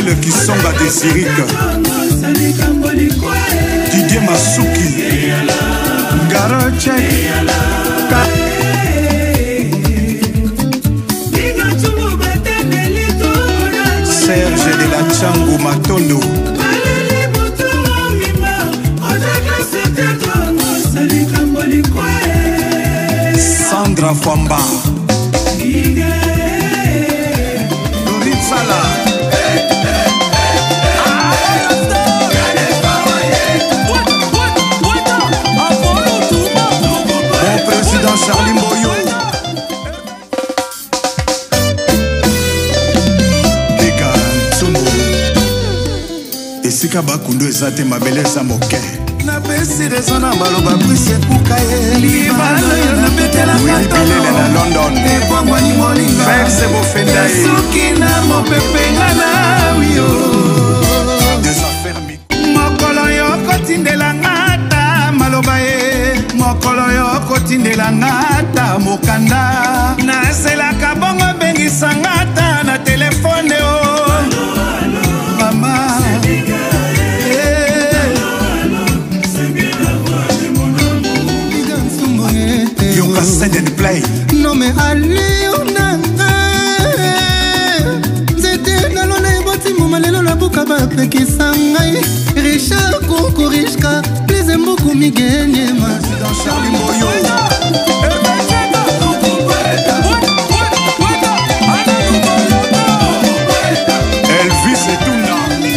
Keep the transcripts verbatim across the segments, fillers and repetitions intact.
Gilles Kisonga Désirique, Didier Masuki, Garochek, Serge de la Tchango Matondo, Sandra Famba, Dorit Sala, mon président Charlie Moyo, Beka Tsumo, Esika Bakundo ezate mabele za moke. Na pesi rezona maloba brise kukaye libalo yo na betela katolo na London e kwangwa ni molinga Fexe bofenda e suki na mopepenga na wio des affaires mi mokolo yo kotindela ngata maloba e mokolo yo kotindela ngata mokanda na sela kabongo bengisa ngata na telefone o mama send and play. No me aliona Zete nalona eboti mumalelo la buka ba pekisa ngai Richard Koko Rishka Please mbuku migenye ma Dans Charlie Moyo Elvis et Tuna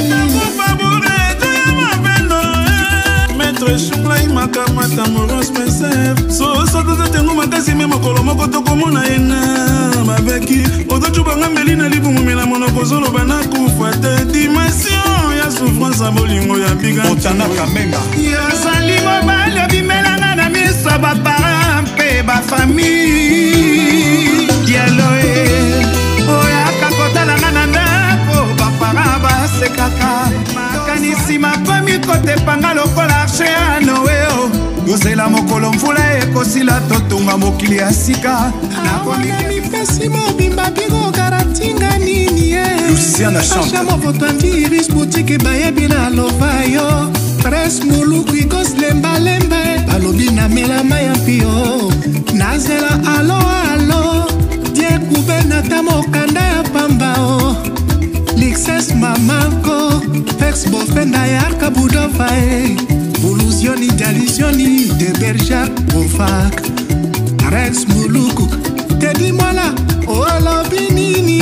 Maître Choulay Makamata Moros Mesef So so to tengo matasi memo kolomoko to komona ena mabeki odochu banga melina libungu mela monoko zolo bana kufate dimension ya souffrance bolingo ya biga Otana Kamenga ya salingo bale bimelanga na miso ba parents pe ba famille dialo e oya kakotala ngana ndako ba parents ba sekaka makanisi makomi kote panga lokola arche ya Noé Yosela mokolo mvula ekosila totunga mokili ya sika Nakomika mipesi mobimba biro garantinga nini Luciana chante Chamo votanti iris boutique bayebi na lovayo Pres muluku igos lemba lembe Balobi na mela maya pio Nazela alo alo Die kube na tamokanda ya pambao Lixes mamanko Fex bofenda ya kabudovae Bulusioni jalisioni de berja ofak Rex muluku Tedi mwala Oalo binini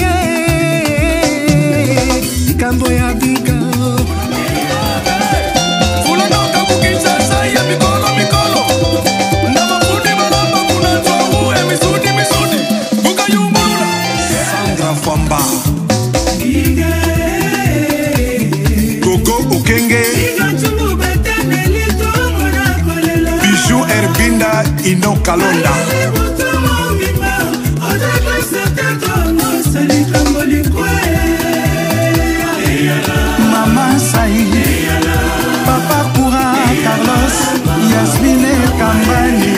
Kambo ya bika Fula noka bukisasa ya mikolo mikolo Ndama fundi malamba kuna tohu e misudi misudi Buka yumbura Sandra Famba Gogo Okenge Bijou Erbinda Ino Kalonda Mama Saï Papa Koura Carlos Yasmine Kambani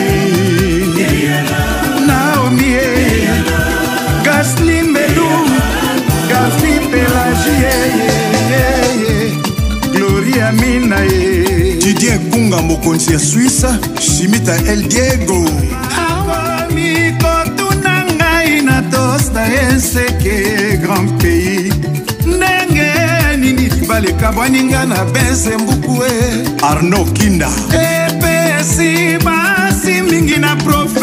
Naomi Gasly Medou Gafi Pelagie Gloria Minae Didier Kunga Mokonzi ya Suisse Shimita El Diego Awami kotuna ngai na tosta eseke grand pays Nenge nini baleka bwaninga na bese mbukue Arnaud Kinda Epesi basi mingi na profe